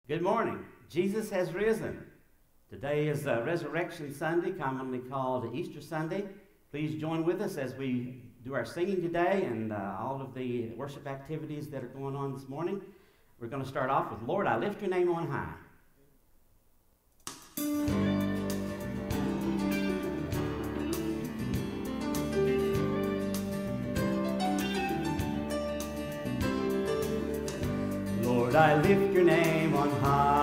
Good morning. Jesus has risen. Today is Resurrection Sunday, commonly called Easter Sunday. Please join with us as we do our singing today and all of the worship activities that are going on this morning. We're going to start off with Lord, I Lift Your Name on High. Lord, I lift your name on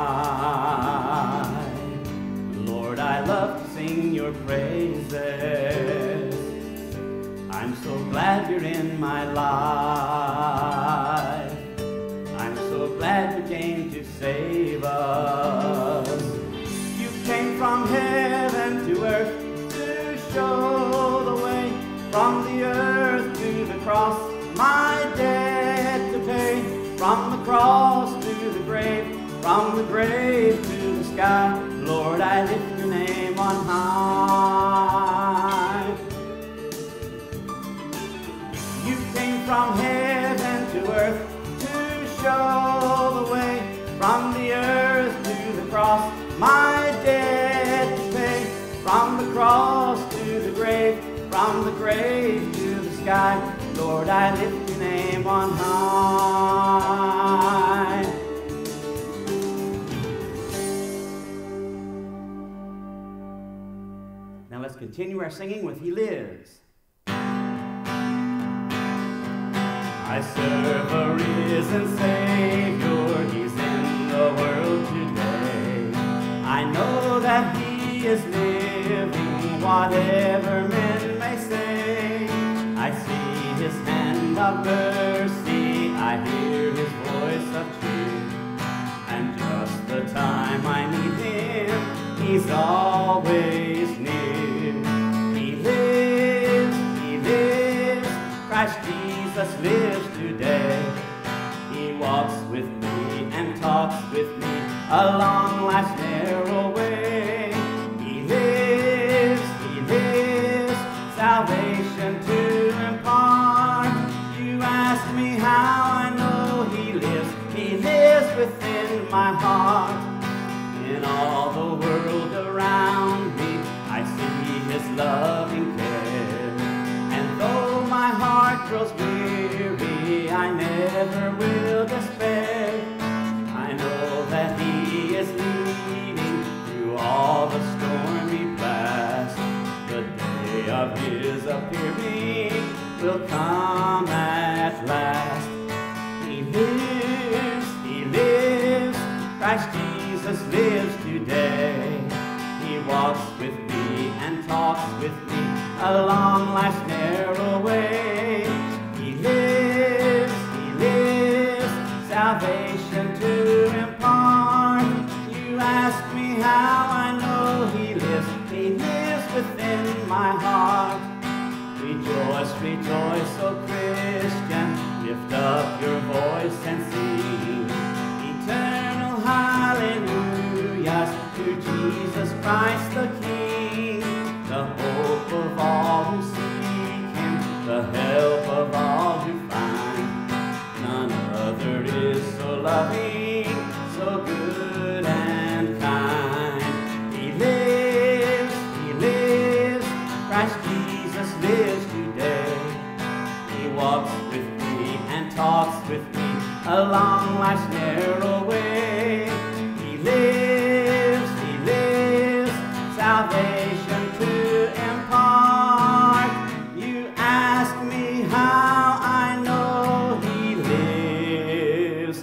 high. Lord, I love to sing your praises. I'm so glad you're in my life. I'm so glad you came to save us. You came from heaven to earth to show the way. From the earth to the cross, my debt to pay. From the cross to the grave, from the grave to the sky, Lord, I lift your name on high. You came from heaven to earth to show the way. From the earth to the cross, my debt to pay. From the cross to the grave, from the grave to the sky, Lord, I lift your name on high. Now let's continue our singing with He Lives. I serve a risen Savior, He's in the world today. I know that He is living, whatever men may say. I see His hand of mercy, I hear His voice of truth, and just the time I need Him, He's always near. He lives, Christ Jesus lives today. He walks with me and talks with me along life's narrow way. He lives, salvation to impart. You ask me how I know He lives within my heart. In all the world around me, I see His loving care. And though my heart grows weary, I never will despair. I know that He is leading through all the stormy blast. The day of His appearing will come at last. He lives, Christ Jesus lives today. He walks with me and talks with me along life's narrow way. He lives, salvation to impart. You ask me how I know He lives within my heart. Rejoice, rejoice, O Christian, lift up your voice and sing eternal hallelujahs to Jesus Christ the King, the hope of all who seek Him, the help of all who find. None other is so loving, so good and kind. He lives, Christ Jesus lives today. He walks with me and talks with me along life's narrow way. He lives, salvation to impart. You ask me how I know He lives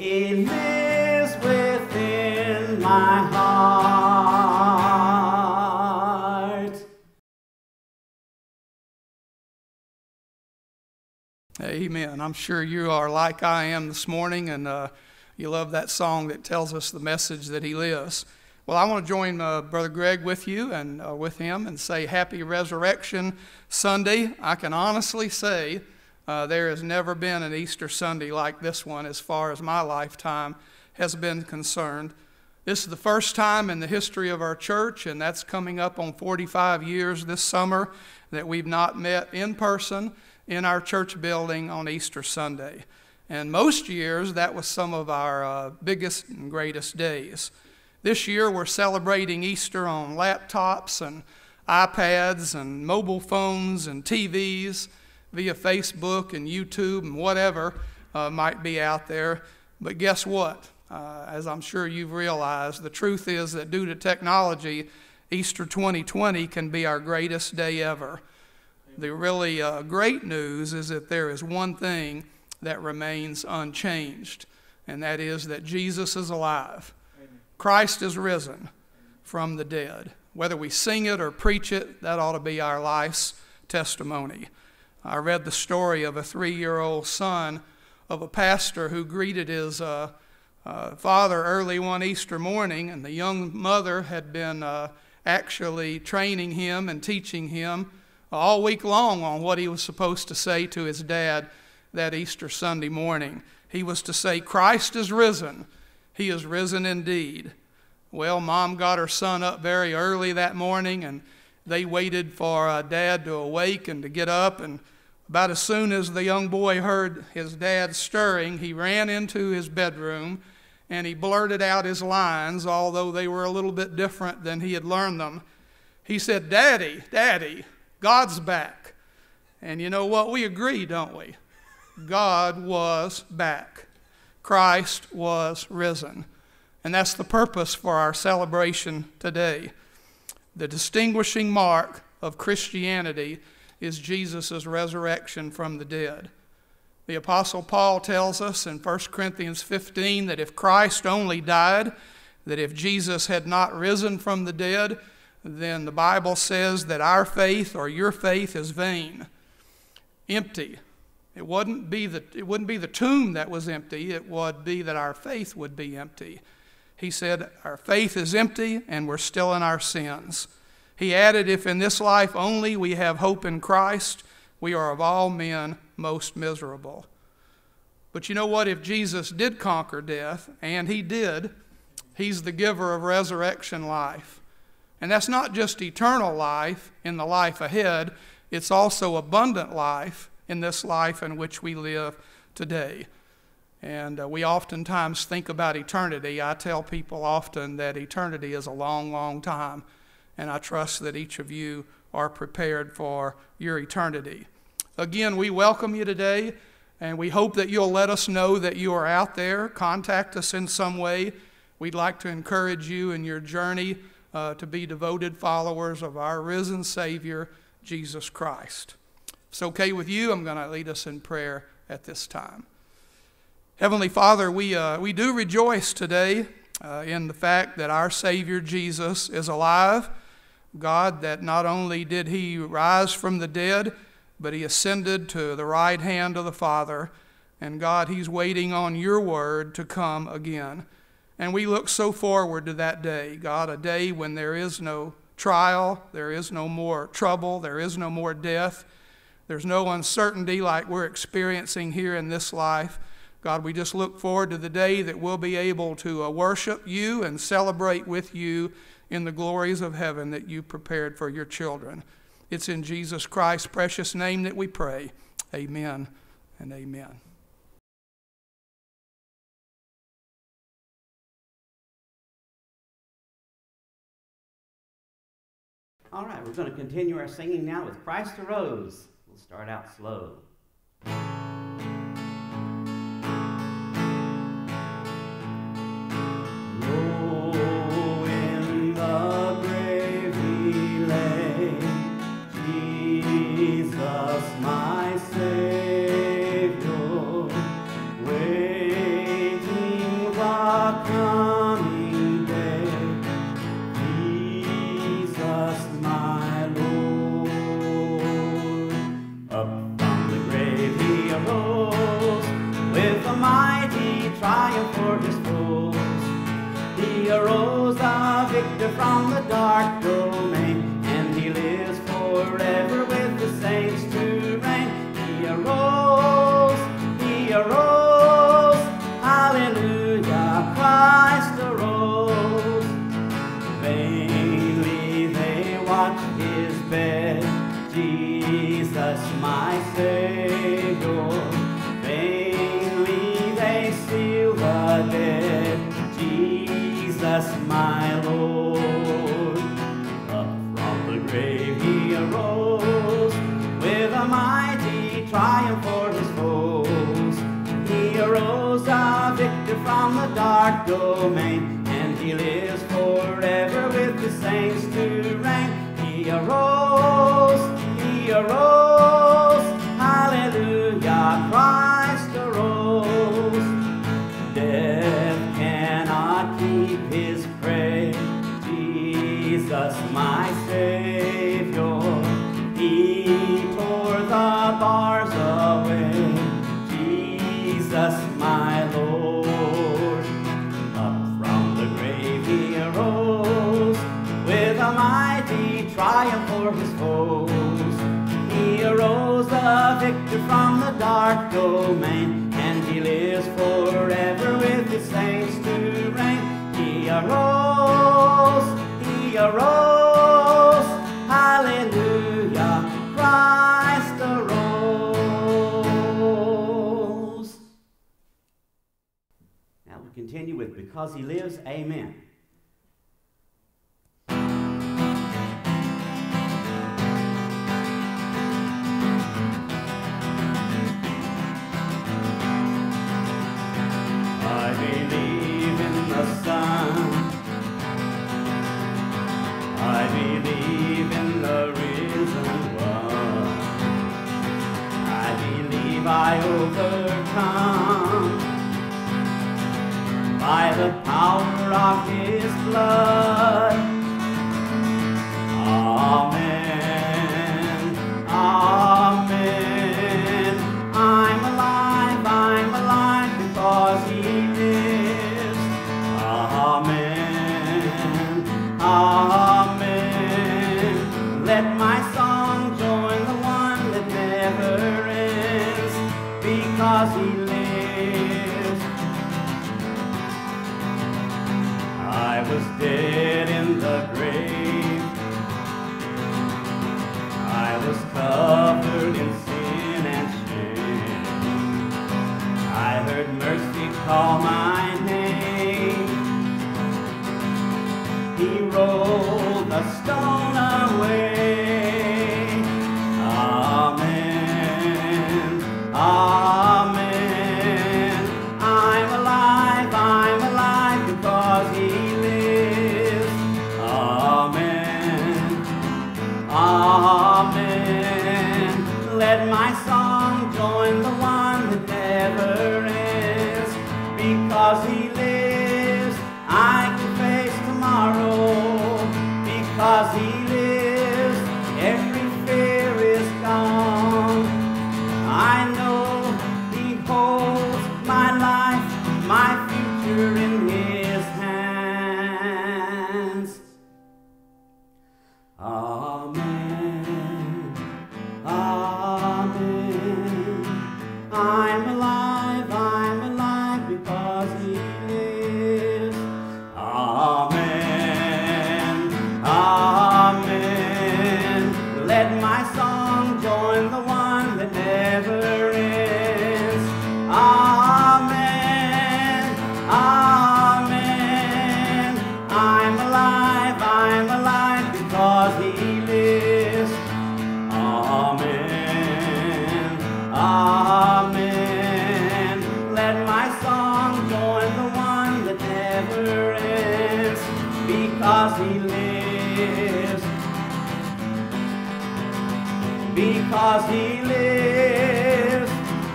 within my heart. Amen. I'm sure you are like I am this morning, and you love that song that tells us the message that He lives. Well, I want to join Brother Greg with you and with him and say Happy Resurrection Sunday. I can honestly say there has never been an Easter Sunday like this one as far as my lifetime has been concerned. This is the first time in the history of our church, and that's coming up on 45 years this summer, that we've not met in person in our church building on Easter Sunday. And most years, that was some of our biggest and greatest days. This year, we're celebrating Easter on laptops and iPads and mobile phones and TVs via Facebook and YouTube and whatever might be out there. But guess what? As I'm sure you've realized, the truth is that due to technology, Easter 2020 can be our greatest day ever. The really great news is that there is one thing that remains unchanged, and that is that Jesus is alive. Amen. Christ is risen from the dead. Whether we sing it or preach it, that ought to be our life's testimony. I read the story of a 3-year-old son of a pastor who greeted his father early one Easter morning, and the young mother had been actually training him and teaching him all week long on what he was supposed to say to his dad that Easter Sunday morning. He was to say, "Christ is risen. He is risen indeed." Well, Mom got her son up very early that morning, and they waited for Dad to awake and to get up. And about as soon as the young boy heard his dad stirring, he ran into his bedroom and he blurted out his lines, although they were a little bit different than he had learned them. He said, "Daddy, Daddy, God's back." And you know what? We agree, don't we? God was back. Christ was risen. And that's the purpose for our celebration today. The distinguishing mark of Christianity is Jesus' resurrection from the dead. The Apostle Paul tells us in 1 Corinthians 15 that if Christ only died, that if Jesus had not risen from the dead, then the Bible says that our faith or your faith is vain, empty. It wouldn't be the tomb that was empty. It would be that our faith would be empty. He said our faith is empty and we're still in our sins. He added, if in this life only we have hope in Christ, we are of all men most miserable. But you know what? If Jesus did conquer death, and he did, he's the giver of resurrection life. And that's not just eternal life in the life ahead, it's also abundant life in this life in which we live today. And we oftentimes think about eternity. I tell people often that eternity is a long, long time, and I trust that each of you are prepared for your eternity. Again, we welcome you today, and we hope that you'll let us know that you are out there. Contact us in some way. We'd like to encourage you in your journey to be devoted followers of our risen Savior, Jesus Christ. If it's okay with you, I'm going to lead us in prayer at this time. Heavenly Father, we do rejoice today in the fact that our Savior Jesus is alive. God, that not only did he rise from the dead, but he ascended to the right hand of the Father. And God, he's waiting on your word to come again. And we look so forward to that day, God, a day when there is no trial, there is no more trouble, there is no more death, there's no uncertainty like we're experiencing here in this life. God, we just look forward to the day that we'll be able to worship you and celebrate with you in the glories of heaven that you prepared for your children. It's in Jesus Christ's precious name that we pray. Amen and amen. All right, we're going to continue our singing now with Christ Arose. We'll start out slow. Low in the grave he lay, Jesus my Savior, waiting the coming day, Jesus my Lord. Up from the grave he arose, with a mighty triumph for his foes. He arose a victor from the dark domain, and he lives forever with the saints to reign. He arose, hallelujah, Christ arose. Vainly they watch his bed, Jesus my Savior. Vainly dark domain, and he lives forever with the saints to reign. He arose, hallelujah, Christ arose. Death cannot keep his prey. Jesus, my Savior, he tore the bars away. Jesus, my Lord, up from the grave he arose, with a mighty triumph for his foes. He arose a victor from the dark domain, and he lives forever with his saints to reign. He arose, hallelujah, Christ arose. Now we continue with Because He Lives, Amen. I believe in the sun, I believe in the risen one, I believe I overcome by the power of his blood. Amen, amen. I'm alive because he lives. Amen, amen. Let my song join the one that never ends, because he lives. I was dead in the grave, I was covered in sin and shame. I heard mercy call my name. He rolled the stone away. Amen, amen. I'm alive because he lives. Amen, amen. Let my song join the one that never ends, because he lives. I can face tomorrow, because he lives. Every fear is gone. I know he holds my life, my future in his hands. Amen, amen. I'm alive because he lives. Amen, amen. Let my song join the one that never ends. Amen, amen. I'm alive because he lives. Amen, amen. Let my song join the one that never ends, because he lives. Because he lives.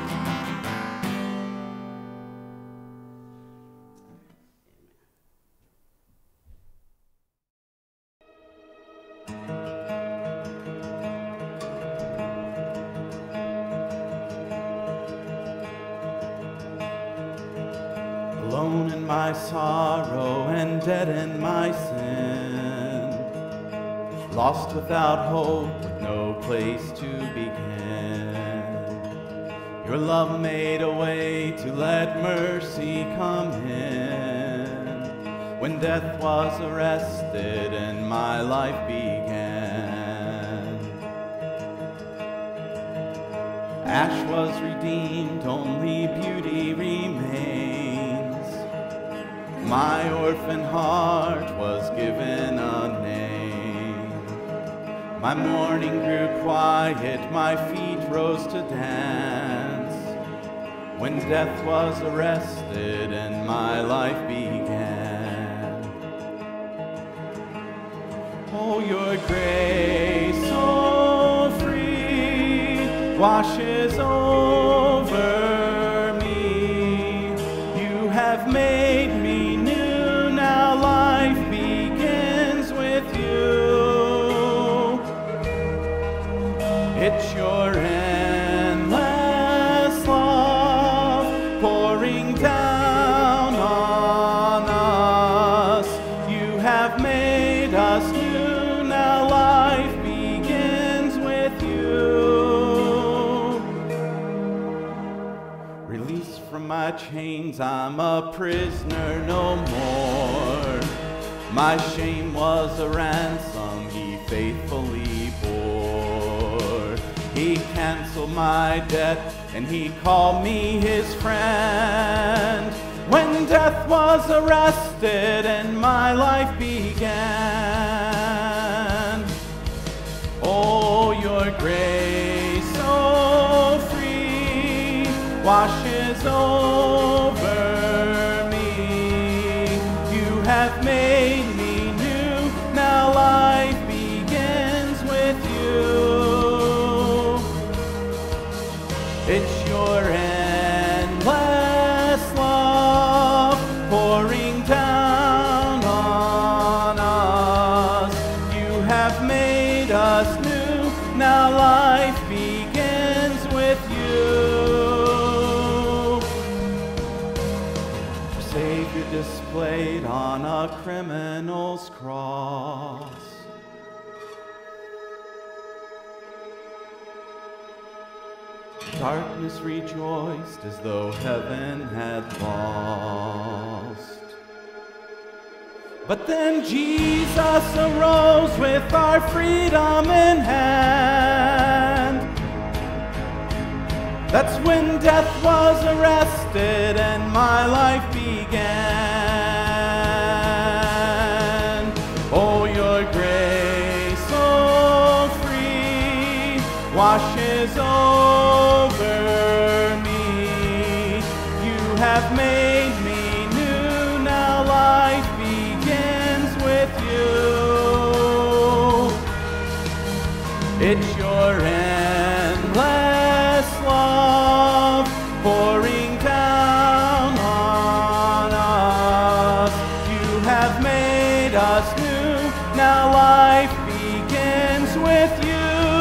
Alone in my sorrow and dead in my sin, lost without hope, with no place to begin. Your love made a way to let mercy come in, when death was arrested and my life began. Ash was redeemed, only beauty remains. My orphan heart was given a name. My mourning grew quiet, my feet rose to dance. when death was arrested and my life began. Oh, your grace so free washes over me. You have made me new, now life begins with you. It's your endless love pouring down on us. You have made us new, now life begins with you. Released from my chains, I'm a prisoner no more. My shame was a ransom he faithfully bore. He canceled my debt and he called me his friend. When death was arrested and my life began. Oh, your grace so free washes over me. You have made me new, now life begins with you. It's your endless love pouring down on us. You have made us new, now life begins with you. Our Savior displayed on a criminal's cross. Darkness rejoiced as though heaven had lost. But then Jesus arose with our freedom in hand. That's when death was arrested and my life began. Oh, your grace so free washes over me. You have made me new, now life begins with you. It's your endless love pouring down on us. You have made us new, now life begins with you.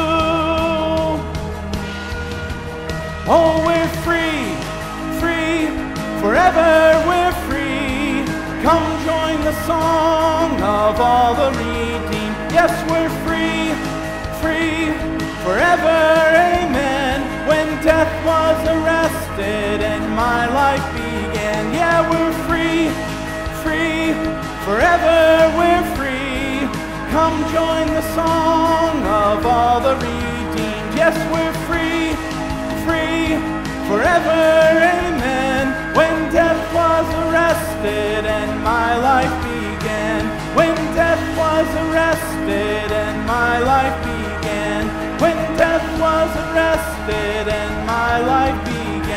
Oh, we're free, free, forever we're free. Come join the song of all the redeemed. Yes, we're free, free, forever, amen. When death was arrested and my life began. Yeah, we're free, free, forever we're free. Come join the song of all the redeemed. Yes, we're free, free, forever, amen. When death was arrested and my life began. When death was arrested and my life began. When death was arrested and my life began.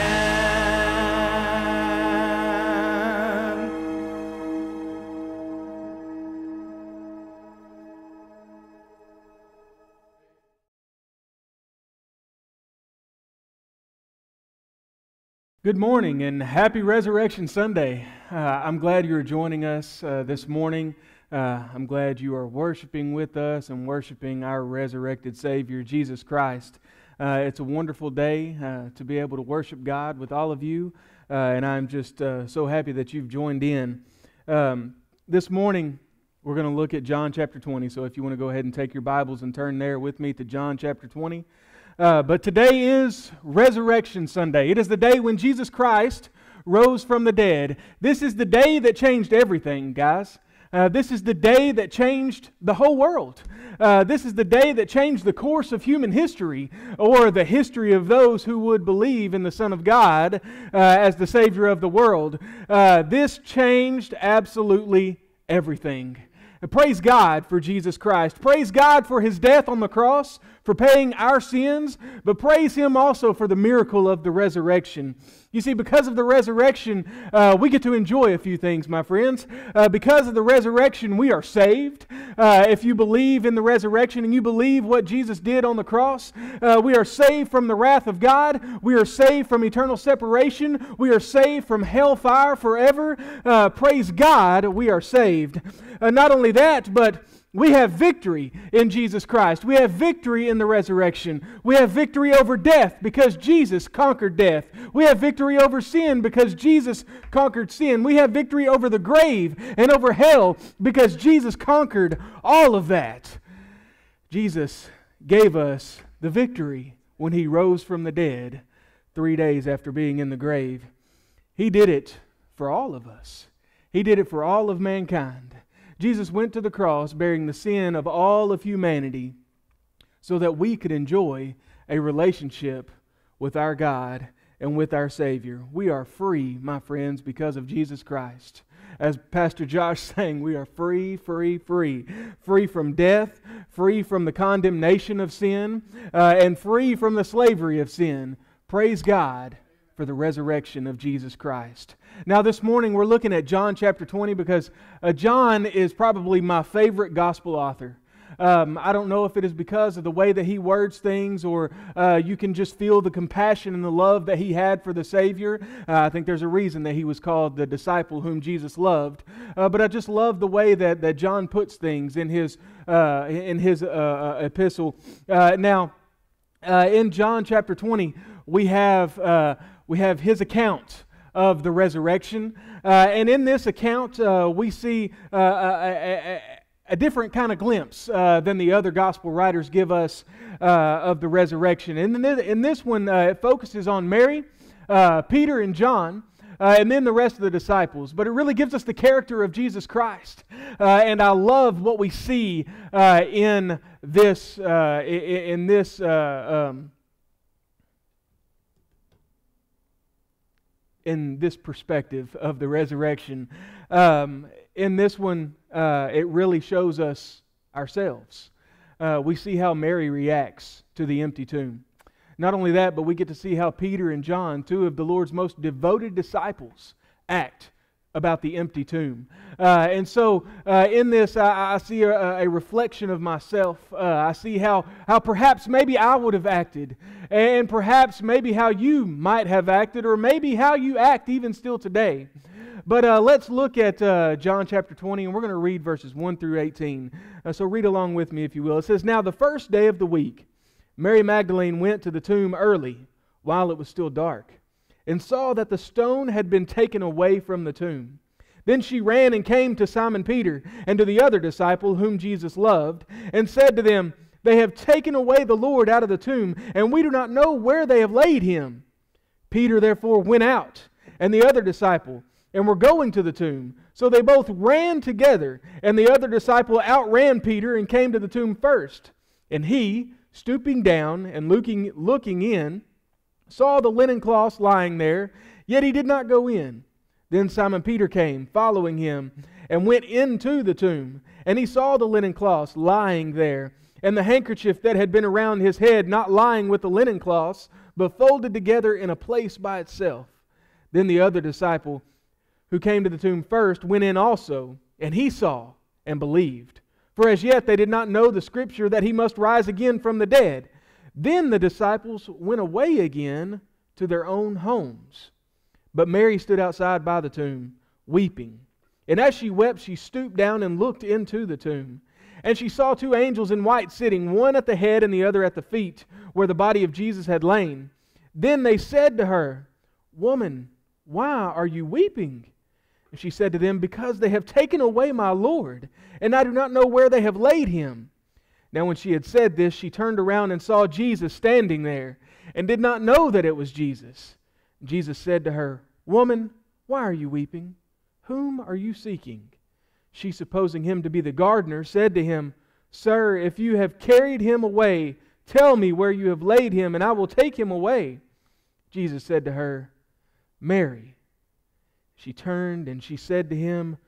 Good morning and happy Resurrection Sunday. I'm glad you're joining us this morning. I'm glad you are worshiping with us and worshiping our resurrected Savior, Jesus Christ. It's a wonderful day to be able to worship God with all of you, and I'm just so happy that you've joined in. This morning, we're going to look at John chapter 20, so if you want to go ahead and take your Bibles and turn there with me to John chapter 20. But today is Resurrection Sunday. It is the day when Jesus Christ rose from the dead. This is the day that changed everything, guys. This is the day that changed the whole world. This is the day that changed the course of human history, or the history of those who would believe in the Son of God as the Savior of the world. This changed absolutely everything. Praise God for Jesus Christ. Praise God for His death on the cross. for paying our sins, but praise Him also for the miracle of the resurrection. You see, because of the resurrection, we get to enjoy a few things, my friends. Because of the resurrection, we are saved. If you believe in the resurrection and you believe what Jesus did on the cross, we are saved from the wrath of God. We are saved from eternal separation. We are saved from hellfire forever. Praise God, we are saved. Not only that, but we have victory in Jesus Christ. We have victory in the resurrection. We have victory over death because Jesus conquered death. We have victory over sin because Jesus conquered sin. We have victory over the grave and over hell because Jesus conquered all of that. Jesus gave us the victory when He rose from the dead 3 days after being in the grave. He did it for all of us. He did it for all of mankind. Jesus went to the cross bearing the sin of all of humanity so that we could enjoy a relationship with our God and with our Savior. We are free, my friends, because of Jesus Christ. As Pastor Josh sang, we are free, free, free. Free from death, free from the condemnation of sin, and free from the slavery of sin. Praise God for the resurrection of Jesus Christ. Now this morning we're looking at John chapter 20 because John is probably my favorite gospel author. I don't know if it is because of the way that he words things or you can just feel the compassion and the love that he had for the Savior. I think there's a reason that he was called the disciple whom Jesus loved. But I just love the way that John puts things in his epistle. Now, in John chapter 20, we have his account of the resurrection. And in this account, we see a different kind of glimpse than the other gospel writers give us of the resurrection. And in this one, it focuses on Mary, Peter, and John, and then the rest of the disciples. But it really gives us the character of Jesus Christ. And I love what we see in this perspective of the resurrection. In this one, it really shows us ourselves. We see how Mary reacts to the empty tomb. Not only that, but we get to see how Peter and John, two of the Lord's most devoted disciples, act about the empty tomb. And so in this, I see a reflection of myself. I see how perhaps maybe I would have acted, and perhaps maybe how you might have acted, or maybe how you act even still today. But let's look at John chapter 20, and we're going to read verses 1 through 18. So read along with me if you will. It says, "Now the first day of the week, Mary Magdalene went to the tomb early, while it was still dark, and saw that the stone had been taken away from the tomb. Then she ran and came to Simon Peter and to the other disciple whom Jesus loved, and said to them, 'They have taken away the Lord out of the tomb, and we do not know where they have laid Him.' Peter therefore went out, and the other disciple, and were going to the tomb. So they both ran together, and the other disciple outran Peter and came to the tomb first. And he, stooping down and looking in, saw the linen cloths lying there, yet he did not go in. Then Simon Peter came, following him, and went into the tomb. And he saw the linen cloths lying there, and the handkerchief that had been around his head not lying with the linen cloths, but folded together in a place by itself. Then the other disciple, who came to the tomb first, went in also, and he saw and believed. For as yet they did not know the Scripture that He must rise again from the dead. Then the disciples went away again to their own homes. But Mary stood outside by the tomb, weeping. And as she wept, she stooped down and looked into the tomb. And she saw two angels in white sitting, one at the head and the other at the feet, where the body of Jesus had lain. Then they said to her, 'Woman, why are you weeping?' And she said to them, 'Because they have taken away my Lord, and I do not know where they have laid Him.' Now when she had said this, she turned around and saw Jesus standing there, and did not know that it was Jesus. Jesus said to her, 'Woman, why are you weeping? Whom are you seeking?' She, supposing him to be the gardener, said to him, 'Sir, if you have carried him away, tell me where you have laid him, and I will take him away.' Jesus said to her, 'Mary.' She turned and she said to him,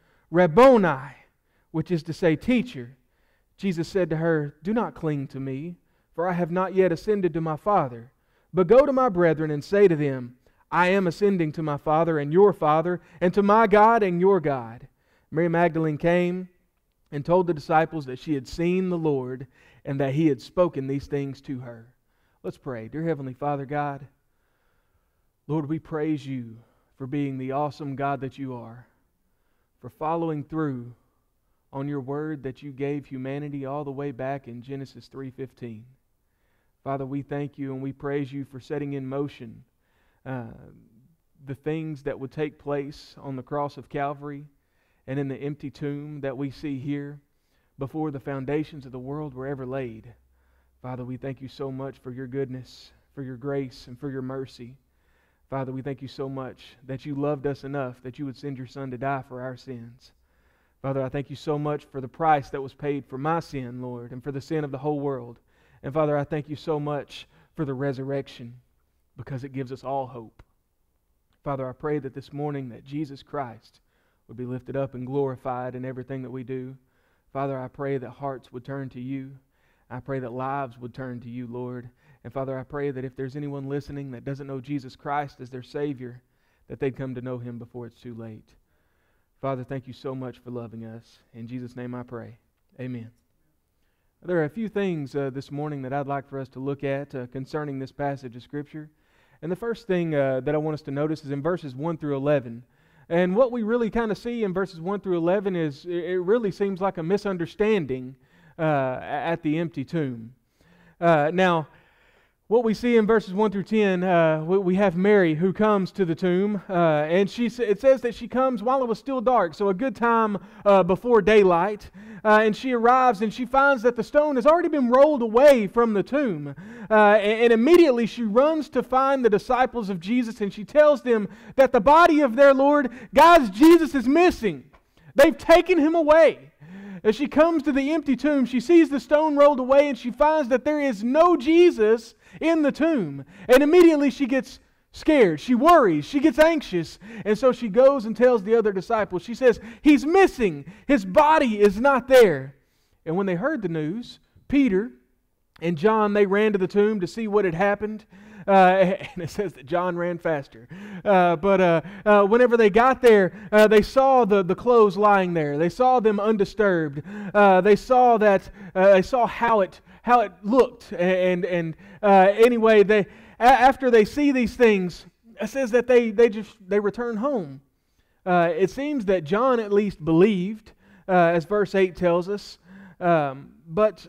'Rabboni,' which is to say, Teacher. Jesus said to her, 'Do not cling to me, for I have not yet ascended to my Father. But go to my brethren and say to them, I am ascending to my Father and your Father, and to my God and your God. Mary Magdalene came and told the disciples that she had seen the Lord and that He had spoken these things to her. Let's pray. Dear Heavenly Father God, Lord, we praise You for being the awesome God that You are, for following through on Your word that You gave humanity all the way back in Genesis 3:15. Father, we thank You and we praise You for setting in motion the things that would take place on the cross of Calvary and in the empty tomb that we see here before the foundations of the world were ever laid. Father, we thank You so much for Your goodness, for Your grace, and for Your mercy. Father, we thank You so much that You loved us enough that You would send Your Son to die for our sins. Father, I thank You so much for the price that was paid for my sin, Lord, and for the sin of the whole world. And Father, I thank You so much for the resurrection, because it gives us all hope. Father, I pray that this morning that Jesus Christ would be lifted up and glorified in everything that we do. Father, I pray that hearts would turn to You. I pray that lives would turn to You, Lord. And Father, I pray that if there's anyone listening that doesn't know Jesus Christ as their Savior, that they'd come to know Him before it's too late. Father, thank You so much for loving us. In Jesus' name I pray. Amen. There are a few things this morning that I'd like for us to look at concerning this passage of Scripture. And the first thing that I want us to notice is in verses 1 through 11. And what we really kind of see in verses 1 through 11 is it really seems like a misunderstanding at the empty tomb. Now, what we see in verses 1 through 10, we have Mary who comes to the tomb, and it says that she comes while it was still dark, so a good time before daylight. And she arrives and she finds that the stone has already been rolled away from the tomb. And immediately she runs to find the disciples of Jesus, and she tells them that the body of their Lord, guys, Jesus is missing. They've taken Him away. As she comes to the empty tomb, she sees the stone rolled away and she finds that there is no Jesus in the tomb. And immediately she gets scared. She worries. She gets anxious. And so she goes and tells the other disciples. She says, He's missing. His body is not there. And when they heard the news, Peter and John, they ran to the tomb to see what had happened. And it says that John ran faster. But whenever they got there, they saw the clothes lying there. They saw them undisturbed. They saw how it looked. And anyway, after they see these things, it says that they return home. It seems that John at least believed, as verse 8 tells us. But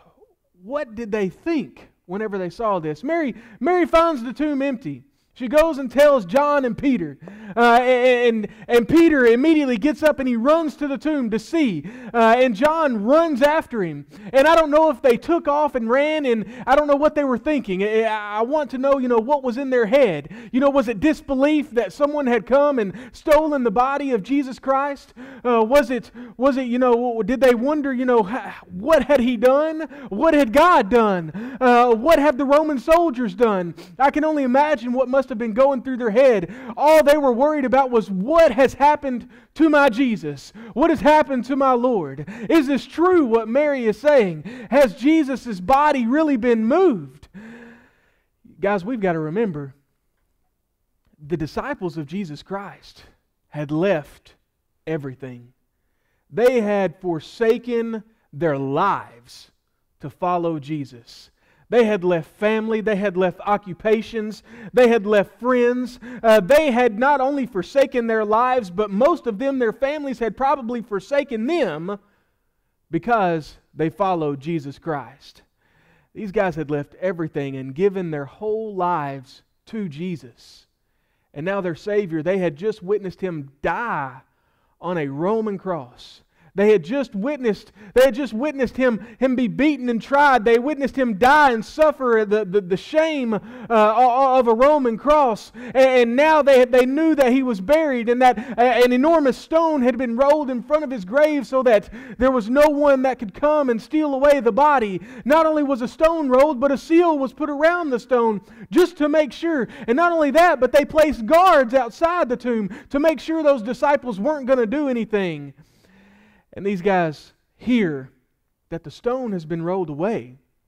what did they think whenever they saw this? Mary finds the tomb empty. She goes and tells John and Peter. And Peter immediately gets up and he runs to the tomb to see. And John runs after him. And I don't know if they took off and ran, and I don't know what they were thinking. I want to know, what was in their head. Was it disbelief that someone had come and stolen the body of Jesus Christ? Was it, did they wonder, what had He done? What had God done? What have the Roman soldiers done? I can only imagine what must have been going through their head. All they were worried about was, what has happened to my Jesus? What has happened to my Lord? Is this true what Mary is saying? Has Jesus' body really been moved? Guys, we've got to remember, the disciples of Jesus Christ had left everything. They had forsaken their lives to follow Jesus. They had left family, they had left occupations, they had left friends. They had not only forsaken their lives, but most of them, their families, had probably forsaken them because they followed Jesus Christ. These guys had left everything and given their whole lives to Jesus. And now their Savior, they had just witnessed Him die on a Roman cross. They had just witnessed him be beaten and tried. They witnessed Him die and suffer the shame of a Roman cross. And now they knew that He was buried, and that an enormous stone had been rolled in front of His grave so that there was no one that could come and steal away the body. Not only was a stone rolled, but a seal was put around the stone just to make sure. And not only that, but they placed guards outside the tomb to make sure those disciples weren't going to do anything. And these guys hear that the stone has been rolled away.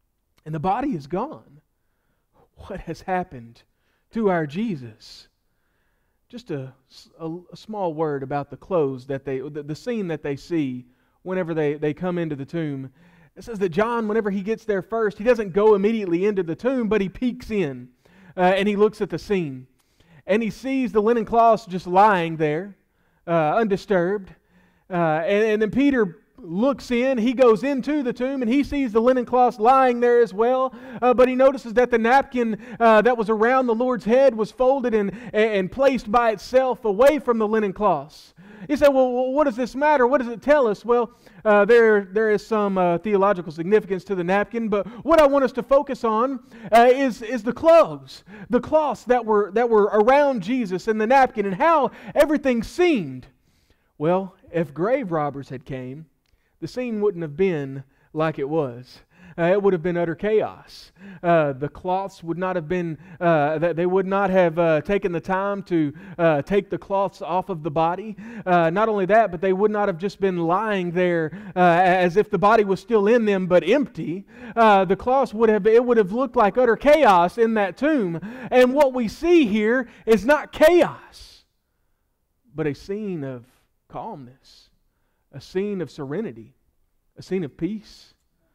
and the body is gone. What has happened to our Jesus? Just a small word about the clothes that the scene that they see whenever they come into the tomb. It says that John, whenever he gets there first, he doesn't go immediately into the tomb, but he peeks in and he looks at the scene. And he sees the linen cloths just lying there, undisturbed. And then Peter looks in, he goes into the tomb, and he sees the linen cloths lying there as well. But he notices that the napkin that was around the Lord's head was folded and placed by itself away from the linen cloths. He said, well, what does this matter? What does it tell us? Well, there is some theological significance to the napkin, but what I want us to focus on is the clothes, the cloths that were around Jesus and the napkin, and how everything seemed. Well, if grave robbers had came, the scene wouldn't have been like it was. It would have been utter chaos. The cloths would not have been, they would not have taken the time to take the cloths off of the body. Not only that, but they would not have just been lying there as if the body was still in them but empty. The cloths would have looked like utter chaos in that tomb. And what we see here is not chaos, but a scene of calmness, a scene of serenity, a scene of peace.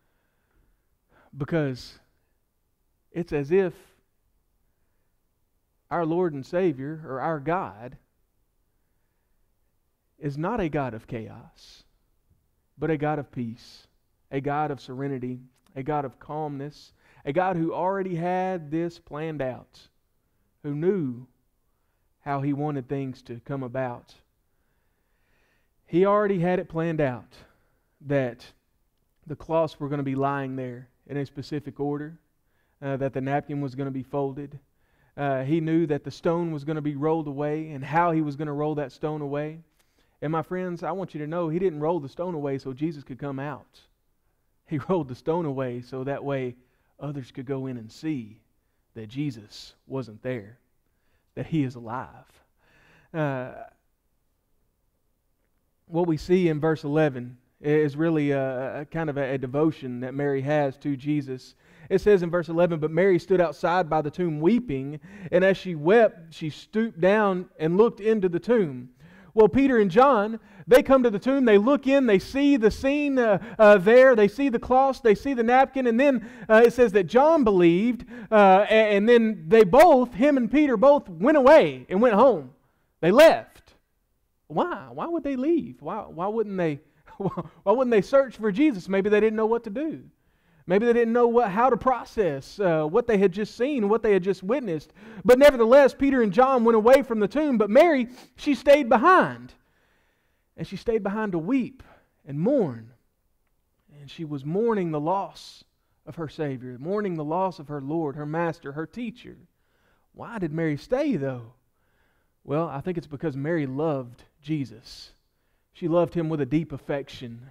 Because it's as if our Lord and Savior, or our God, is not a God of chaos, but a God of peace, a God of serenity, a God of calmness, a God who already had this planned out, who knew how He wanted things to come about. He already had it planned out that the cloths were going to be lying there in a specific order, that the napkin was going to be folded. He knew that the stone was going to be rolled away and how He was going to roll that stone away. And my friends, I want you to know He didn't roll the stone away so Jesus could come out. He rolled the stone away so that way others could go in and see that Jesus wasn't there, that He is alive. What we see in verse 11 is really a kind of a devotion that Mary has to Jesus. It says in verse 11, "But Mary stood outside by the tomb weeping, and as she wept, she stooped down and looked into the tomb." Well, Peter and John, they come to the tomb, they look in, they see the scene there, they see the cloths, they see the napkin, and then it says that John believed, and then they both, him and Peter both went away and went home. They left. Why? Why would they leave? Why wouldn't they? Why wouldn't they search for Jesus? Maybe they didn't know what to do. Maybe they didn't know how to process what they had just seen, what they had just witnessed. But nevertheless, Peter and John went away from the tomb. But Mary, she stayed behind. And she stayed behind to weep and mourn. And she was mourning the loss of her Savior, mourning the loss of her Lord, her Master, her Teacher. Why did Mary stay, though? Well, I think it's because Mary loved Jesus. She loved Him with a deep affection.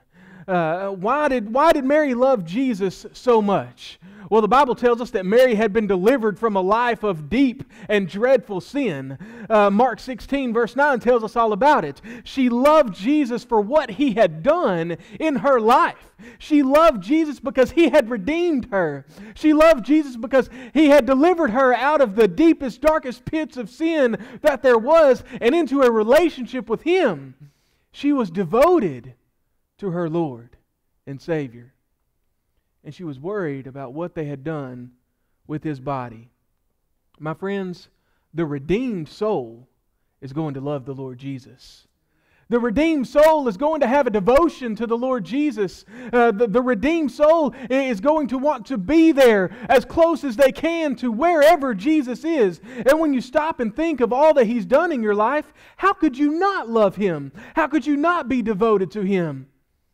Why did Mary love Jesus so much? Well, the Bible tells us that Mary had been delivered from a life of deep and dreadful sin. Mark 16 verse 9 tells us all about it. She loved Jesus for what He had done in her life. She loved Jesus because He had redeemed her. She loved Jesus because He had delivered her out of the deepest, darkest pits of sin that there was and into a relationship with Him. She was devoted to her Lord and Savior. And she was worried about what they had done with His body. My friends, the redeemed soul is going to love the Lord Jesus. The redeemed soul is going to have a devotion to the Lord Jesus. The redeemed soul is going to want to be there as close as they can to wherever Jesus is. And when you stop and think of all that He's done in your life, how could you not love Him? How could you not be devoted to Him?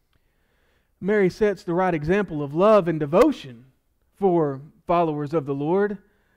Mary sets the right example of love and devotion for followers of the Lord,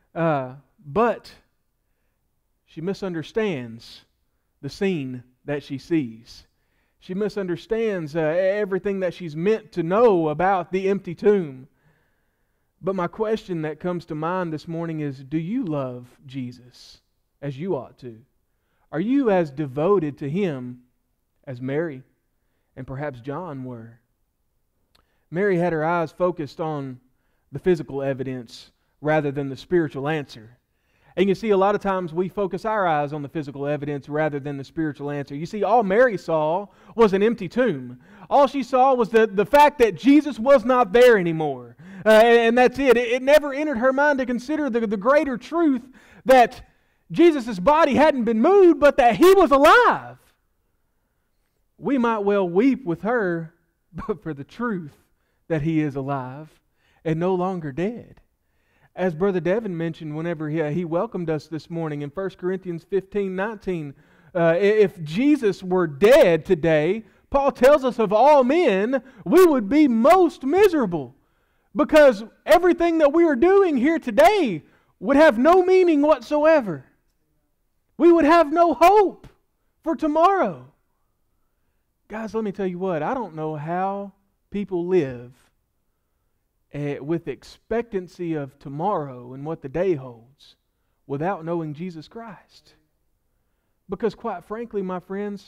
but she misunderstands the scene that she sees. She misunderstands everything that she's meant to know about the empty tomb. But my question that comes to mind this morning is, do you love Jesus as you ought to? Are you as devoted to Him as Mary and perhaps John were? Mary had her eyes focused on the physical evidence rather than the spiritual answer. And you see, a lot of times we focus our eyes on the physical evidence rather than the spiritual answer. You see, all Mary saw was an empty tomb. All she saw was the fact that Jesus was not there anymore. And that's it. It never entered her mind to consider the greater truth that Jesus' body hadn't been moved, but that He was alive. We might well weep with her, but for the truth that He is alive and no longer dead. As Brother Devin mentioned whenever he welcomed us this morning in 1 Corinthians 15:19, if Jesus were dead today, Paul tells us of all men, we would be most miserable because everything that we are doing here today would have no meaning whatsoever. We would have no hope for tomorrow. Guys, let me tell you what, I don't know how people live with expectancy of tomorrow and what the day holds without knowing Jesus Christ. Because quite frankly, my friends,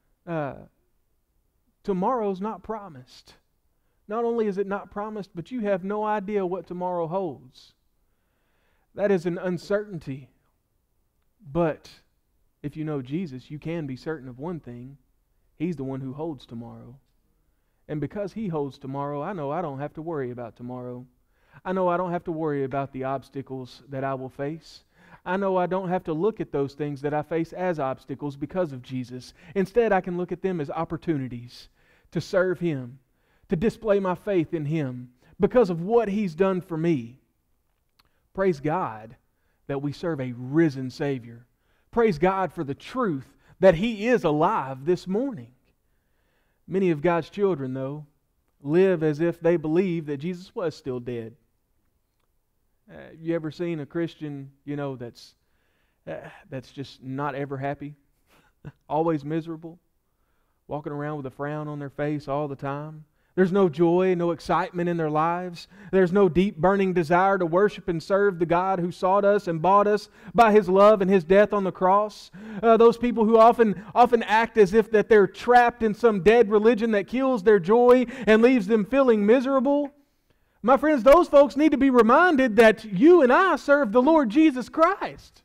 tomorrow's not promised. Not only is it not promised, but you have no idea what tomorrow holds. That is an uncertainty. But if you know Jesus, you can be certain of one thing. He's the one who holds tomorrow. And because He holds tomorrow, I know I don't have to worry about tomorrow. I know I don't have to worry about the obstacles that I will face. I know I don't have to look at those things that I face as obstacles because of Jesus. Instead, I can look at them as opportunities to serve Him, to display my faith in Him because of what He's done for me. Praise God that we serve a risen Savior. Praise God for the truth that He is alive this morning. Many of God's children, though, live as if they believe that Jesus was still dead. You ever seen a Christian, that's just not ever happy? Always miserable? Walking around with a frown on their face all the time? There's no joy, no excitement in their lives. There's no deep burning desire to worship and serve the God who sought us and bought us by His love and His death on the cross. Those people who often act as if that they're trapped in some dead religion that kills their joy and leaves them feeling miserable. My friends, those folks need to be reminded that you and I serve the Lord Jesus Christ.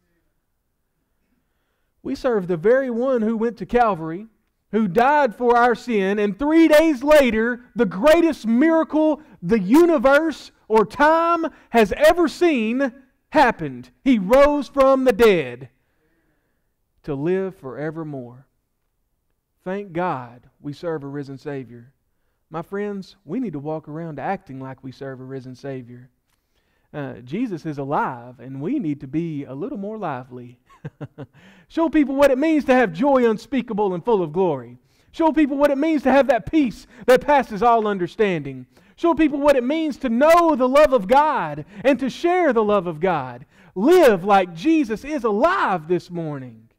We serve the very one who went to Calvary, who died for our sin, and 3 days later, the greatest miracle the universe or time has ever seen happened. He rose from the dead to live forevermore. Thank God we serve a risen Savior. My friends, we need to walk around acting like we serve a risen Savior. Jesus is alive, and we need to be a little more lively. Show people what it means to have joy unspeakable and full of glory. Show people what it means to have that peace that passes all understanding. Show people what it means to know the love of God and to share the love of God. Live like Jesus is alive this morning.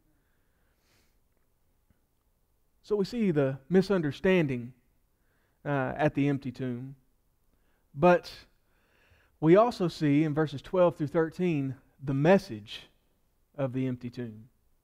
So we see the misunderstanding at the empty tomb. But we also see in verses 12 through 13 the message of the empty tomb.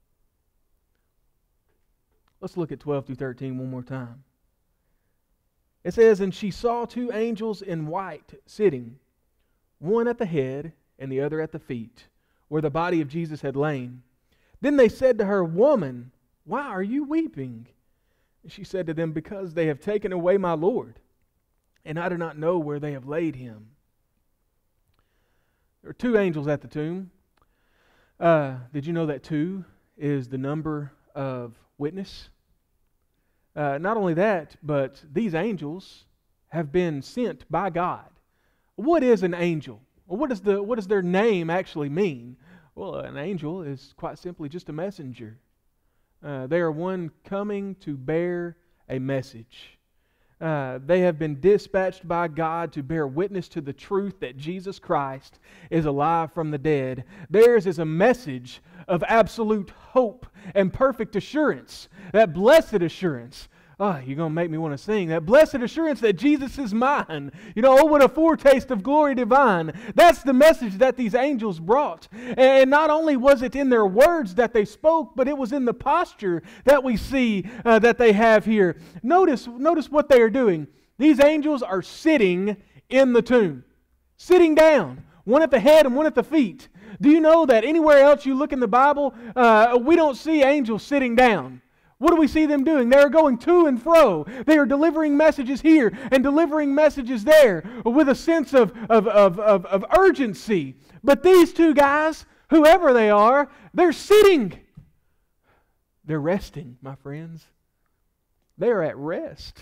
Let's look at 12 through 13 one more time. It says, "And she saw 2 angels in white sitting, one at the head and the other at the feet, where the body of Jesus had lain. Then they said to her, 'Woman, why are you weeping?' And she said to them, 'Because they have taken away my Lord, and I do not know where they have laid Him.'" There are 2 angels at the tomb. Did you know that 2 is the number of witness? Not only that, but these angels have been sent by God. What is an angel? What does their name actually mean? Well, an angel is quite simply just a messenger. They are one coming to bear a message. They have been dispatched by God to bear witness to the truth that Jesus Christ is alive from the dead. Theirs is a message of absolute hope and perfect assurance, that blessed assurance. Oh, you're going to make me want to sing. That blessed assurance that Jesus is mine. Oh, what a foretaste of glory divine. That's the message that these angels brought. And not only was it in their words that they spoke, but it was in the posture that we see that they have here. Notice what they are doing. These angels are sitting in the tomb. sitting down, one at the head and one at the feet. Do you know that anywhere else you look in the Bible, we don't see angels sitting down? What do we see them doing? They are going to and fro. They are delivering messages here and delivering messages there with a sense of urgency. But these two guys, whoever they are, they're sitting. They're resting, my friends. They are at rest.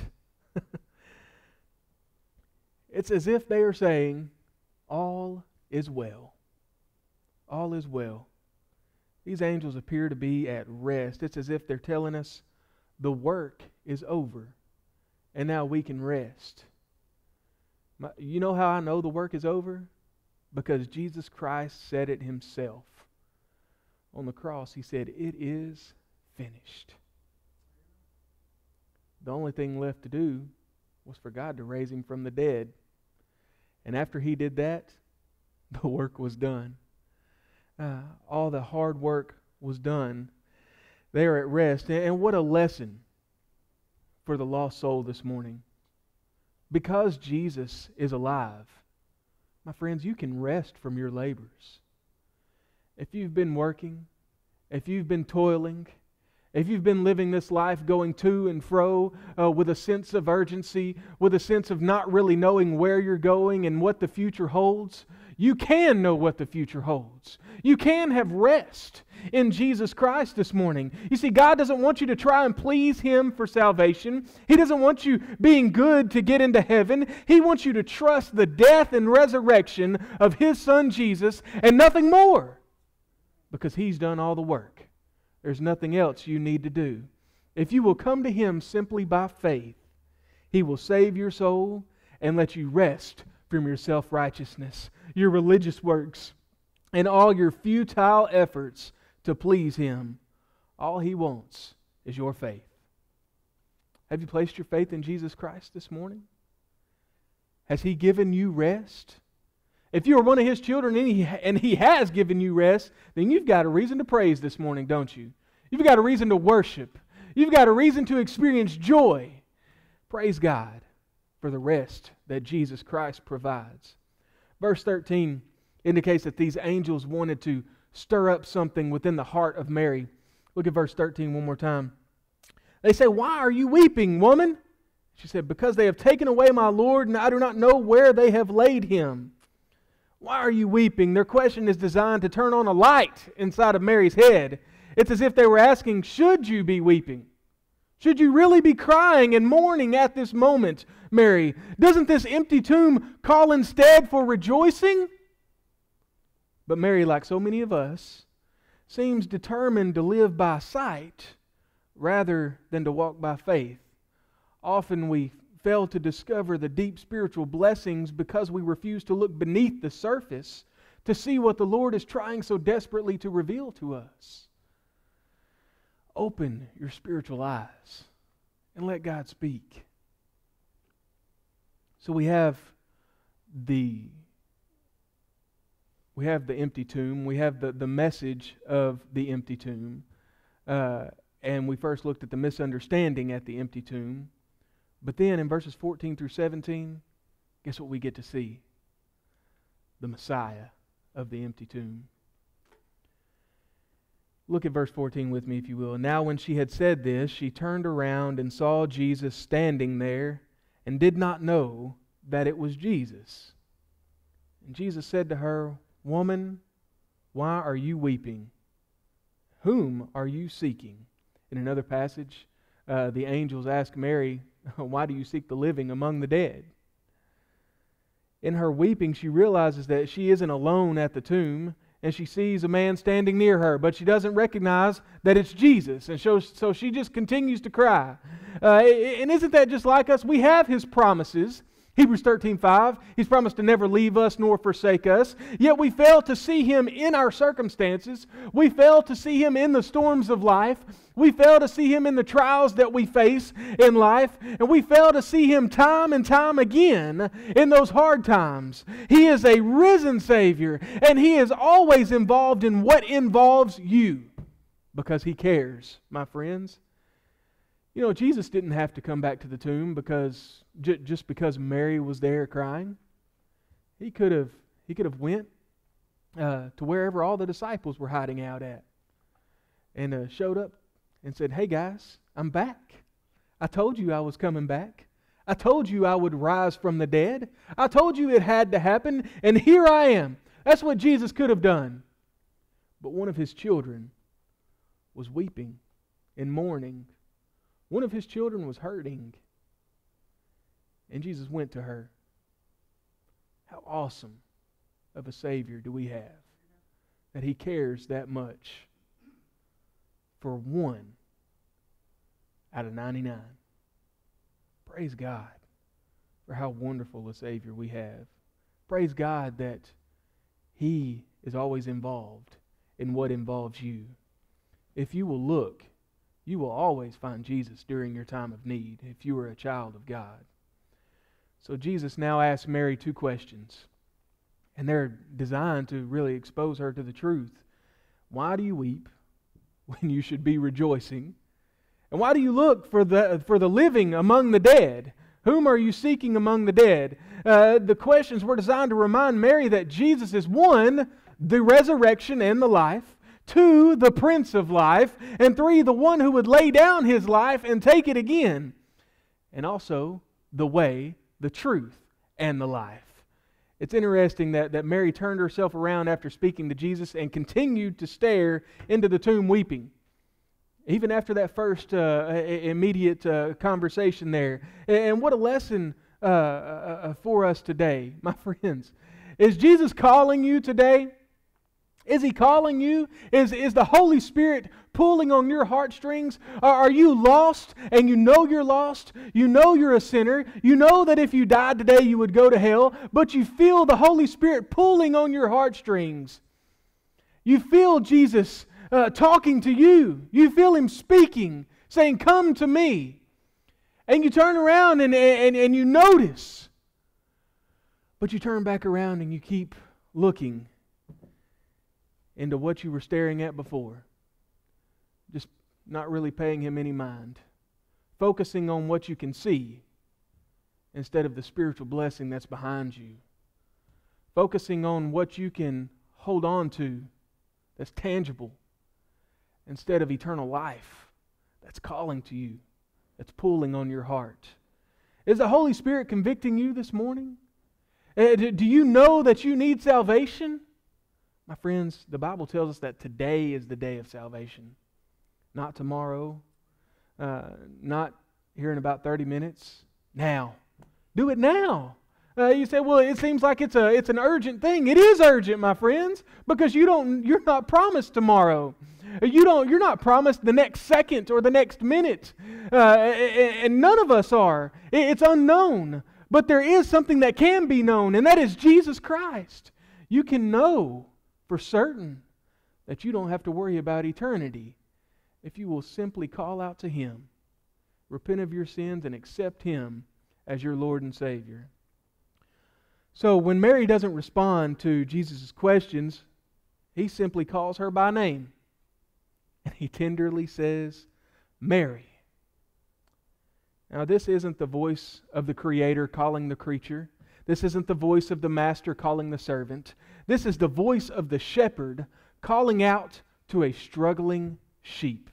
It's as if they are saying, all is well. All is well. These angels appear to be at rest. It's as if they're telling us the work is over and now we can rest. You know how I know the work is over? Because Jesus Christ said it Himself. On the cross, He said, "It is finished." The only thing left to do was for God to raise Him from the dead. And after He did that, the work was done. All the hard work was done. They are at rest. And what a lesson for the lost soul this morning. Because Jesus is alive, my friends, you can rest from your labors. If you've been working, if you've been toiling, if you've been living this life going to and fro with a sense of urgency, with a sense of not really knowing where you're going and what the future holds, you can know what the future holds. You can have rest in Jesus Christ this morning. You see, God doesn't want you to try and please Him for salvation. He doesn't want you being good to get into heaven. He wants you to trust the death and resurrection of His Son Jesus and nothing more, because He's done all the work. There's nothing else you need to do. If you will come to Him simply by faith, He will save your soul and let you rest from your self-righteousness, your religious works, and all your futile efforts to please Him. All He wants is your faith. Have you placed your faith in Jesus Christ this morning? Has He given you rest? If you are one of His children and He has given you rest, then you've got a reason to praise this morning, don't you? You've got a reason to worship. You've got a reason to experience joy. Praise God for the rest that Jesus Christ provides. Verse 13 indicates that these angels wanted to stir up something within the heart of Mary. Look at verse 13 one more time. They say, "Why are you weeping, woman?" She said, "Because they have taken away my Lord, and I do not know where they have laid Him." Why are you weeping? Their question is designed to turn on a light inside of Mary's head. It's as if they were asking, should you be weeping? Should you really be crying and mourning at this moment, Mary? Doesn't this empty tomb call instead for rejoicing? But Mary, like so many of us, seems determined to live by sight rather than to walk by faith. Often we fail to discover the deep spiritual blessings because we refuse to look beneath the surface to see what the Lord is trying so desperately to reveal to us. Open your spiritual eyes and let God speak. So we have the empty tomb. We have the message of the empty tomb. And we first looked at the misunderstanding at the empty tomb. But then in verses 14 through 17, guess what we get to see? The Messiah of the empty tomb. Look at verse 14 with me, if you will. "Now when she had said this, she turned around and saw Jesus standing there and did not know that it was Jesus. And Jesus said to her, 'Woman, why are you weeping? Whom are you seeking?'" In another passage, the angels ask Mary, "Why do you seek the living among the dead?" In her weeping, she realizes that she isn't alone at the tomb, and she sees a man standing near her, but she doesn't recognize that it's Jesus, and so she just continues to cry. And isn't that just like us? We have His promises. Hebrews 13:5, He's promised to never leave us nor forsake us. Yet we fail to see Him in our circumstances. We fail to see Him in the storms of life. We fail to see Him in the trials that we face in life. And we fail to see Him time and time again in those hard times. He is a risen Savior, and He is always involved in what involves you, because He cares, my friends. You know, Jesus didn't have to come back to the tomb just because Mary was there crying. He could have went to wherever all the disciples were hiding out at and showed up and said, "Hey guys, I'm back. I told you I was coming back. I told you I would rise from the dead. I told you it had to happen, and here I am." That's what Jesus could have done. But one of his children was weeping and mourning. One of his children was hurting. And Jesus went to her. How awesome of a Savior do we have, that He cares that much for one out of 99. Praise God for how wonderful a Savior we have. Praise God that He is always involved in what involves you. If you will look, you will always find Jesus during your time of need if you are a child of God. So Jesus now asks Mary two questions, and they're designed to really expose her to the truth. Why do you weep when you should be rejoicing? And why do you look for the living among the dead? Whom are you seeking among the dead? The questions were designed to remind Mary that Jesus is, one, the resurrection and the life; two, the Prince of Life; and three, the one who would lay down His life and take it again. And also, the way, the truth, and the life. It's interesting that Mary turned herself around after speaking to Jesus and continued to stare into the tomb weeping. Even after that first immediate conversation there. And what a lesson for us today, my friends. Is Jesus calling you today? Is He calling you? Is the Holy Spirit pulling on your heartstrings? Are you lost and you know you're lost? You know you're a sinner. You know that if you died today you would go to hell, but you feel the Holy Spirit pulling on your heartstrings. You feel Jesus talking to you. You feel Him speaking, saying, "Come to me." And you turn around and you notice. But you turn back around and you keep looking into what you were staring at before. Just not really paying Him any mind. Focusing on what you can see instead of the spiritual blessing that's behind you. Focusing on what you can hold on to that's tangible instead of eternal life that's calling to you, that's pulling on your heart. Is the Holy Spirit convicting you this morning? Do you know that you need salvation? My friends, the Bible tells us that today is the day of salvation. Not tomorrow, not here in about 30 minutes. Now. Do it now. You say, well, it seems like it's an urgent thing. It is urgent, my friends, because you're not promised tomorrow. You're not promised the next second or the next minute. And none of us are. It's unknown. But there is something that can be known, and that is Jesus Christ. You can know for certain that you don't have to worry about eternity if you will simply call out to Him, repent of your sins, and accept Him as your Lord and Savior. So when Mary doesn't respond to Jesus' questions, He simply calls her by name. And He tenderly says, "Mary." Now this isn't the voice of the Creator calling the creature. This isn't the voice of the master calling the servant. This is the voice of the shepherd calling out to a struggling sheep.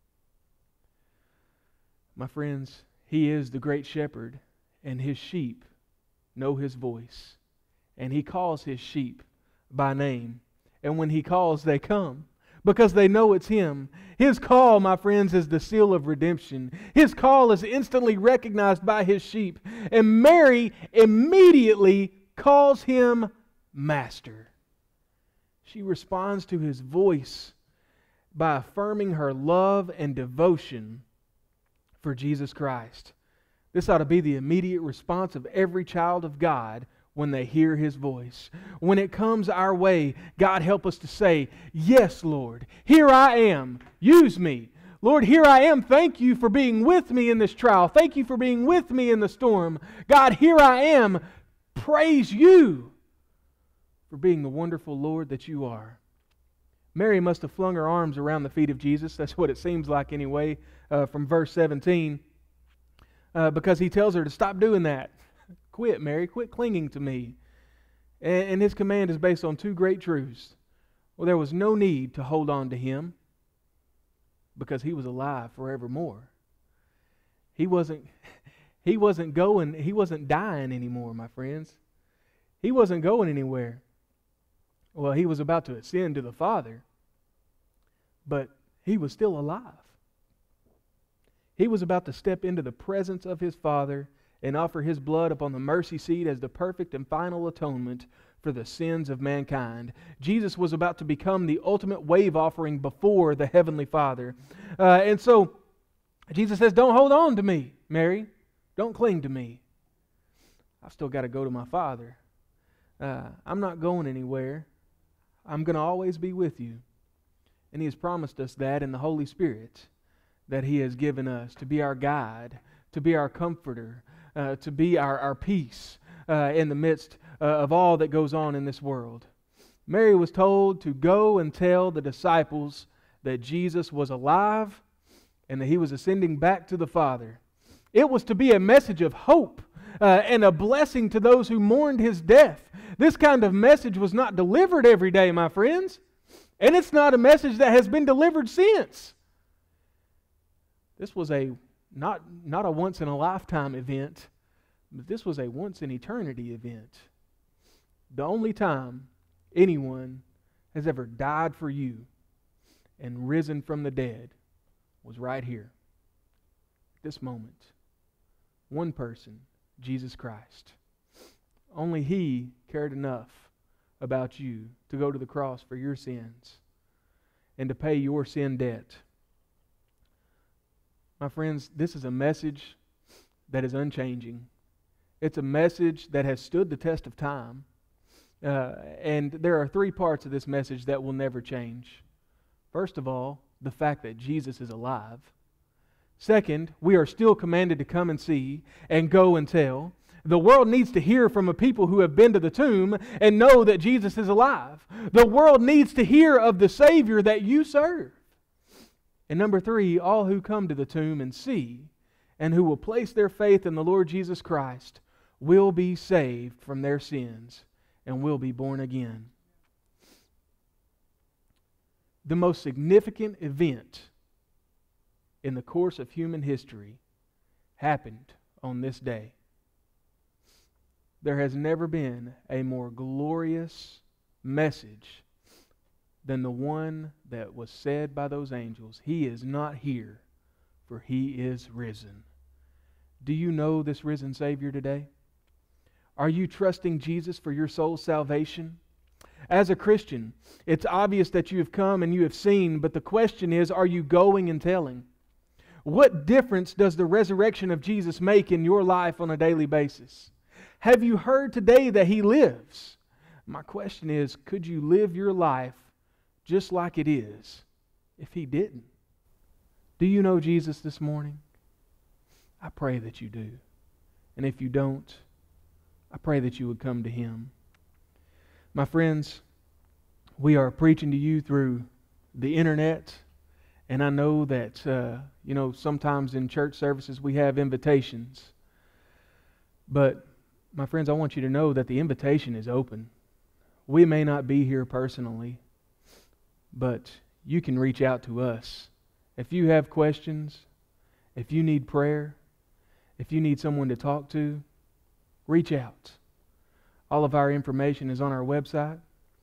My friends, He is the great shepherd, and His sheep know His voice. And He calls His sheep by name. And when He calls, they come, because they know it's Him. His call, my friends, is the seal of redemption. His call is instantly recognized by His sheep. And Mary immediately calls Him Master. She responds to His voice by affirming her love and devotion for Jesus Christ. This ought to be the immediate response of every child of God when they hear His voice. When it comes our way, God help us to say, "Yes, Lord, here I am. Use me. Lord, here I am. Thank You for being with me in this trial. Thank You for being with me in the storm. God, here I am. Praise You for being the wonderful Lord that You are." Mary must have flung her arms around the feet of Jesus. That's what it seems like anyway, from verse 17. Because He tells her to stop doing that. Quit, Mary. Quit clinging to me. And his command is based on two great truths. Well, there was no need to hold on to him because he was alive forevermore. He wasn't dying anymore, my friends. He wasn't going anywhere. Well, he was about to ascend to the Father, but he was still alive. He was about to step into the presence of his Father and offer his blood upon the mercy seat as the perfect and final atonement for the sins of mankind. Jesus was about to become the ultimate wave offering before the Heavenly Father. And so Jesus says, don't hold on to me, Mary. Don't cling to me. I've still got to go to my Father. I'm not going anywhere. I'm going to always be with you. And He has promised us that in the Holy Spirit that He has given us to be our guide, to be our comforter, to be our peace in the midst of all that goes on in this world. Mary was told to go and tell the disciples that Jesus was alive and that He was ascending back to the Father. It was to be a message of hope and a blessing to those who mourned His death. This kind of message was not delivered every day, my friends. And it's not a message that has been delivered since. This was not a once-in-a-lifetime event, but this was a once-in-eternity event. The only time anyone has ever died for you and risen from the dead was right here, this moment. One person, Jesus Christ. Only He cared enough about you to go to the cross for your sins and to pay your sin debt. My friends, this is a message that is unchanging. It's a message that has stood the test of time. And there are three parts of this message that will never change. First of all, the fact that Jesus is alive. Second, we are still commanded to come and see and go and tell. The world needs to hear from a people who have been to the tomb and know that Jesus is alive. The world needs to hear of the Savior that you serve. And number three, all who come to the tomb and see and who will place their faith in the Lord Jesus Christ will be saved from their sins and will be born again. The most significant event in the course of human history happened on this day. There has never been a more glorious message than the one that was said by those angels. He is not here, for He is risen. Do you know this risen Savior today? Are you trusting Jesus for your soul's salvation? As a Christian, it's obvious that you have come and you have seen, but the question is, are you going and telling? What difference does the resurrection of Jesus make in your life on a daily basis? Have you heard today that He lives? My question is, could you live your life just like it is if He didn't? Do you know Jesus this morning? I pray that you do. And if you don't, I pray that you would come to Him. My friends, we are preaching to you through the internet, and I know that, sometimes in church services we have invitations. But, my friends, I want you to know that the invitation is open. We may not be here personally, but you can reach out to us. If you have questions, if you need prayer, if you need someone to talk to, reach out. All of our information is on our website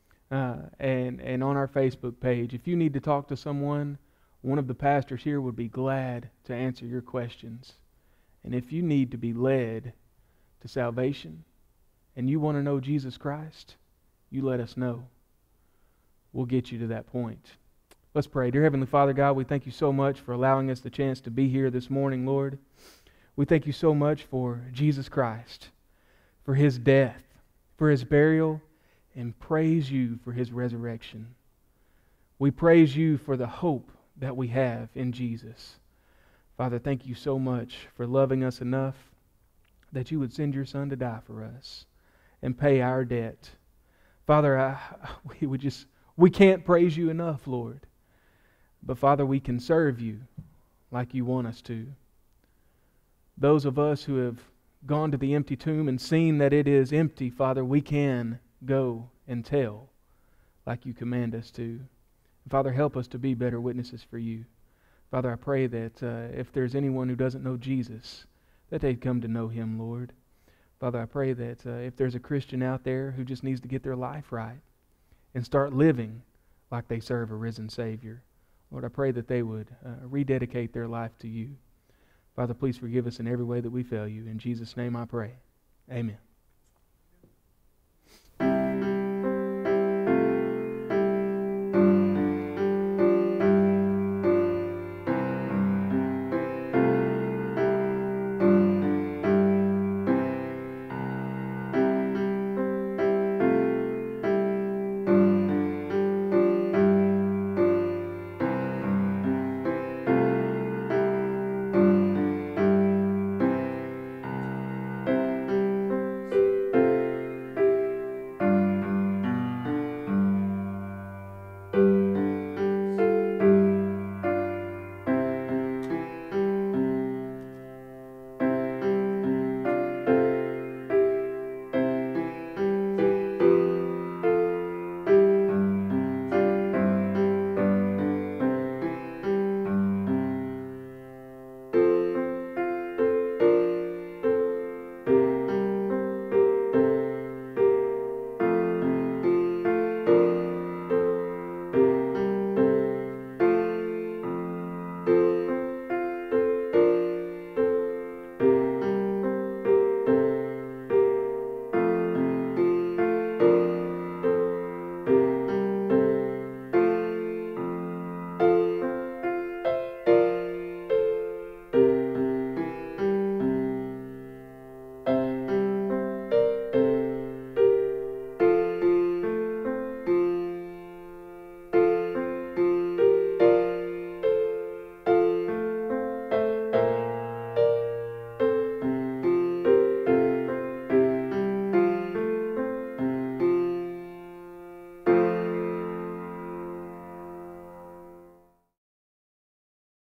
and on our Facebook page. If you need to talk to someone, one of the pastors here would be glad to answer your questions. And if you need to be led to salvation and you want to know Jesus Christ, you let us know. We'll get you to that point. Let's pray. Dear Heavenly Father, God, we thank you so much for allowing us the chance to be here this morning, Lord. We thank you so much for Jesus Christ, for His death, for His burial, and praise you for His resurrection. We praise you for the hope that we have in Jesus. Father, thank you so much for loving us enough that you would send your Son to die for us and pay our debt. Father, we can't praise you enough, Lord. But Father, we can serve you like you want us to. Those of us who have gone to the empty tomb and seen that it is empty, Father, we can go and tell like you command us to. Father, help us to be better witnesses for you. Father, I pray that if there's anyone who doesn't know Jesus, that they'd come to know him, Lord. Father, I pray that if there's a Christian out there who just needs to get their life right and start living like they serve a risen Savior, Lord, I pray that they would rededicate their life to you. Father, please forgive us in every way that we fail you. In Jesus' name I pray. Amen.